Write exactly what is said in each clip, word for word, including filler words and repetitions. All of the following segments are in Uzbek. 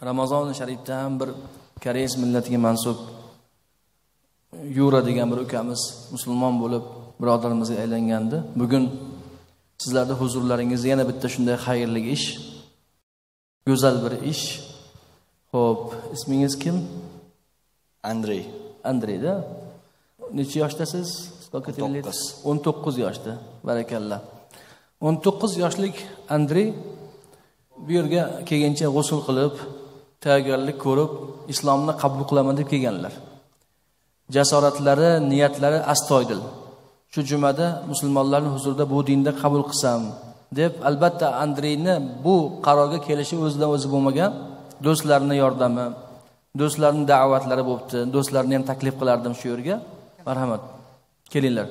Ramazon sharifda ham bir koreys millatiga mansub Yura degan bir ukamiz musulmon bo'lib birodarimizga aylangandi. Bugun sizlarda huzurlaringizda yana bitta shunday xayrli ish, go'zal bir ish. Xo'p, ismingiz kim? Andrey. Andreyda. Necha yoshdasiz? o'n to'qqiz yoshda. Barakallah. o'n to'qqiz yoshlik Andrey bu yerga kelgancha g'usl qilib, tayyorgarlik ko'rib, islomni qabul qilaman deb kelganlar. Jasoratlari, niyatlari astoydil. Shu jumada musulmonlarning huzurida bu dinda qabul qilsam deb, albatta Andreyni bu qarorga kelishi o'zidan o'zi bo'lmagan, do'stlarining yordami, do'stlarning da'vatlari bo'pti. Do'stlarni ham taklif qilardim shu yerga. Marhamat. Kelinglar.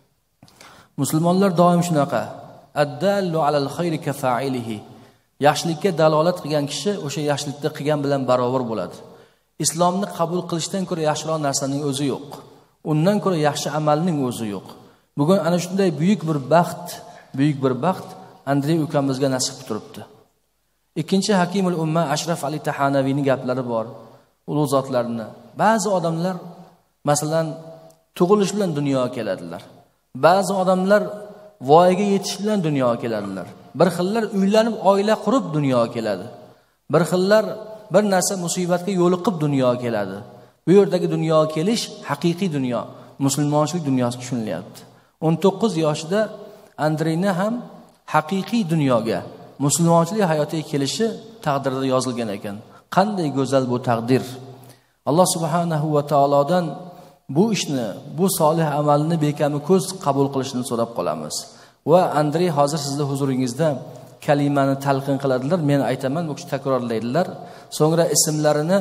Musulmonlar doim shunaqa. Addallu alal khayri ka fa'ilihi. Yaxshilikka dalolat qilgan kishi o'sha yaxshilikni qilgan bilan barobar bo'ladi. Islomni qabul qilishdan ko'ra yaxshiroq narsaning o'zi yo'q. Undan ko'ra yaxshi amalning o'zi yo'q. Bugun ana shunday buyuk bir baxt, buyuk bir baxt Andrey ukamizga nasib turibdi. Ikkinchi Hakimul Umma Ashraf Ali Tahanaviyning gaplari bor. Ulug' zotlarni. Ba'zi odamlar masalan tug'ilish bilan dunyoga keladilar. Ba'zi odamlar voyaga yetish bilan dunyoga keladilar. Bir xillar uylanib, oila qurib dunyoga keladi. Bir xillar bir narsa musibatga yo'liqib dunyoga keladi. Bu yerdagi dunyoga kelish haqiqiy dunyo, musulmonchilik dunyosi tushunilyapti. o'n to'qqiz yoshida Andreyni ham haqiqiy dunyoga, musulmonchilik hayotiga kelishi taqdirida yozilgan ekan. Qanday go'zal bu taqdir. Alloh subhanahu va taolodan bu ishni, bu solih amalni bekami ko'z qabul qilishini so'rab qolamiz. Va Andrey hozir sizning huzuringizda kalimani talqin qiladilar, men aytaman, bu kishi takrorlaydilar. So'ngra ismlarini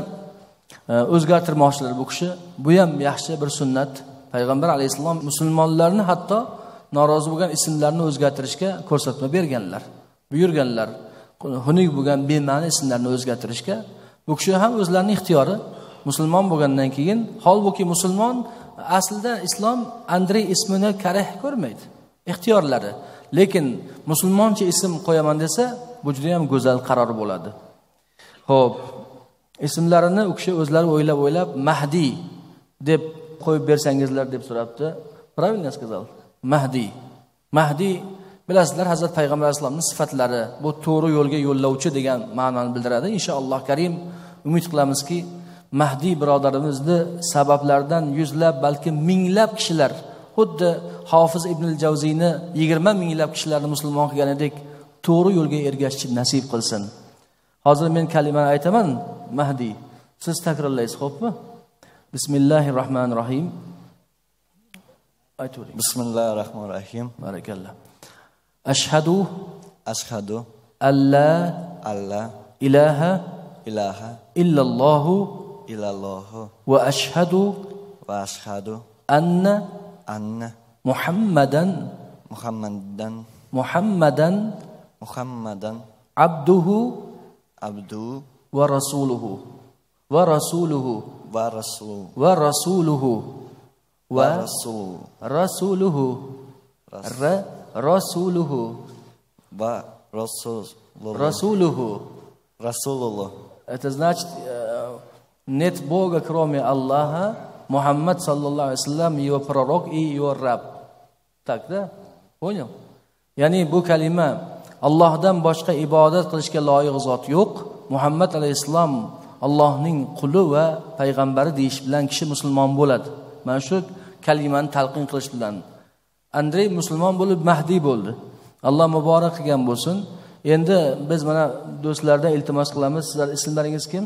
o'zgartirmoqchilar bu kishi. Bu ham yaxshi bir sunnat. Payg'ambar alayhisalom musulmonlarni hatto norozi bo'lgan ismlarini o'zgartirishga ko'rsatma berganlar. Buyurganlar. Xunuk bo'lgan bema'ni ismlarni o'zgartirishga. Bu kishi ham o'zlarining ixtiyori. Musulmon bo'lgandan keyin, holbuki musulmon aslida islom Andrey ismini karih ko'rmaydi. Ixtiyorlari. Lekin musulmoncha ism qo'yaman desa, bu juda ham go'zal qaror bo'ladi. Xo'p, ismlarini u kishi o'zlari o'ylab-o'ylab Mahdi deb qo'yib bersangizlar deb so'rabdi. Правильно сказал? Mahdi. Mahdi bilasizlar, Hazrat Payg'ambar alayhisolamning sifatlari, bu to'g'ri yo'lga yo'llovchi degan ma'noni bildiradi. Inshaalloh Karim umid qilamizki, Mahdi birodarimizni sabablaridan yuzlab, balki minglab kishilar, xuddi Hofiz Ibn al-Javziyni yigirma minglab kishilarni musulmon qilganidek to'g'ri yo'lga ergashishni nasib qilsin. Hozir men kalimani aytaman, Mahdi. Siz takrorlaysiz, xo'pmi? Bismillahirrohmanirrohim. Aytavering. Bismillahirrohmanirrohim. Barakallah. Ashhadu ashhadu alla alla ilaha ilaha illallahu illallahu wa ashhadu wa ashhadu anna anna Muhammadan Muhammadan Muhammadan Muhammadan abduhu abdu wa rasuluhu wa rasuluhu wa rasul wa rasuluhu wa rasul rasuluhu ra rasuluhu wa rasul rasuluhu. Rasulullah. Это значит, нет Бога кроме Аллаха, Мухаммад саллаллаху алейхи вассалам его пророк и его раб. Так, да? Понял? Ya'ni bu kalima Allohdan boshqa ibodat qilishga loyiq zot yo'q. Muhammad alayhisalom Allohning quli va payg'ambari deyish bilan kishi musulmon bo'ladi. Mana shu kalimani talqin qilish bilan Andrey musulmon bo'lib Mahdi bo'ldi. Alloh muborak qilgan bo'lsin. Endi biz mana do'stlardan iltimos qilamiz. Sizlar ismlaringiz kim?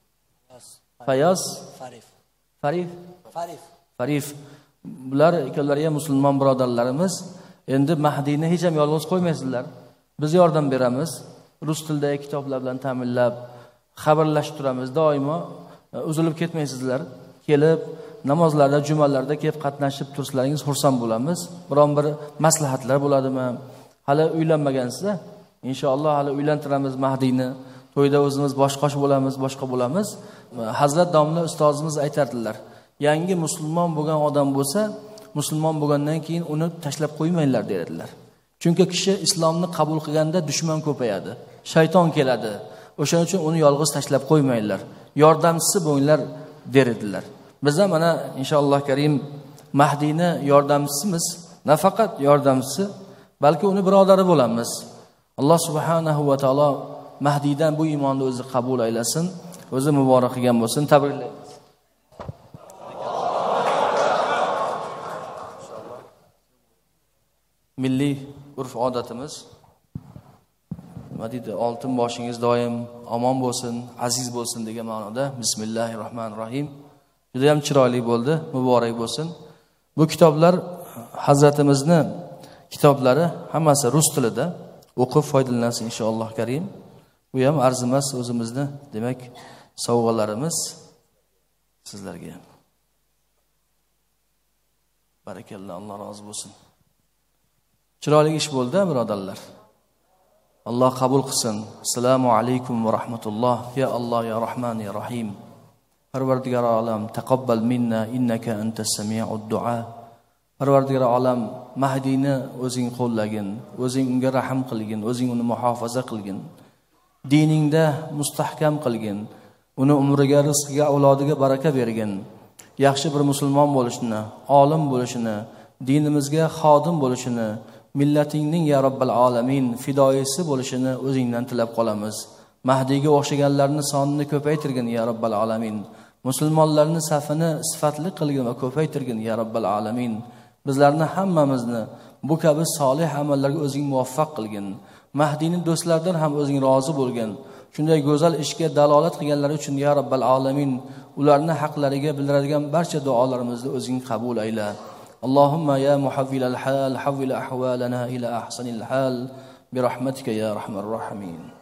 Fayoz, Farif. Farif, Farif. Farif. Bular ikkalari ham musulmon birodarlarimiz. Endi Mahdini hech ham yolg'iz qo'ymaysizlar. Biz yordam beramiz. Rus tilidagi kitoblar bilan ta'minlab, xabarlashib turamiz. Doimo uzilib ketmaysizlar. Kelib namozlarda, jumalarda kelib qatnashib turslaringiz xursand bo'lamiz. Biron bir maslahatlar bo'ladimi? Hali uylanmagansizlar. Inshaalloh hali uylantiramiz Mahdini. To'yda o'zimiz boshqosh bo'lamiz, boshqa bo'lamiz. Hazrat domla ustozimiz aytardilar. Yangi musulmon bo'lgan odam bo'lsa, musulmon bo'lgandan keyin uni tashlab qo'ymanglar dedilar. Chunki kishi islomni qabul qilganda dushman ko'payadi, shayton keladi. O'shaning uchun uni yolg'iz tashlab qo'ymanglar. Yordamchisi bo'linglar der edilar. Biz ham mana inshaalloh karim Mahdiyni yordamchisiz, nafaqat yordamchisi, balki uni birodari bo'lamiz. Alloh subhanahu va taolo Mahdiydan bu iymonni o'zi qabul aylasin, o'zi muborak qilgan bo'lsin. Tabriklaymiz. Milliy urf odatimiz nima deydi? Oltin boshingiz doim omon bo'lsin, aziz bo'lsin degan ma'noda Bismillahirrohmanirrohim. Juda ham chiroyli bo'ldi, muborak bo'lsin. Bu kitoblar Hazratimizni kitoblari hammasi rus tilida, o'qib foydalanasiz inshaalloh karim. Bu ham arzimas o'zimizni, demak, sovg'alarimiz sizlarga. Barakalloh, Alloh rozi bo'lsin. Chiroyli ish bo'ldi, birodarlar. Alloh qabul qilsin. Assalomu alaykum va rahmatulloh. Ya Alloh, ya Rahman, ya Rahim. Parvardigor olam, taqabbal minna innaka antas sami'ud du'a. Parvardigor olam, Mahdiyni o'zing qo'llagin, o'zing unga rahim qilgin, o'zing uni muhofaza qilgin. Diningda mustahkam qilgin. Uni umriga, rizqiga, avlodiga baraka bergin. Yaxshi bir musulmon bo'lishini, olim bo'lishini, dinimizga xodim bo'lishini, millatingning ya Robbal alamin fidoyisi bo'lishini o'zingdan tilab qolamiz. Mahdiyga o'xshaganlarning sonini ko'paytirgin ya Robbal alamin. Musulmonlarning safini sifatli qilgin va ko'paytirgin ya Robbal alamin. Bizlarni hammamizni bu kabi solih amallarga o'zing muvaffaq qilgin. Mahdiyning do'stlaridan ham o'zing rozi bo'lgin. Shunday go'zal ishga dalolat qilganlari uchun ya Robbal alamin, ularning haqlariga bildiradigan barcha duolarimizni o'zing qabul ayla. Allohumma ya muhavvilal hal, havvil ahvalana ila ahsanil hal bi rahmatika ya arhamar rahimin.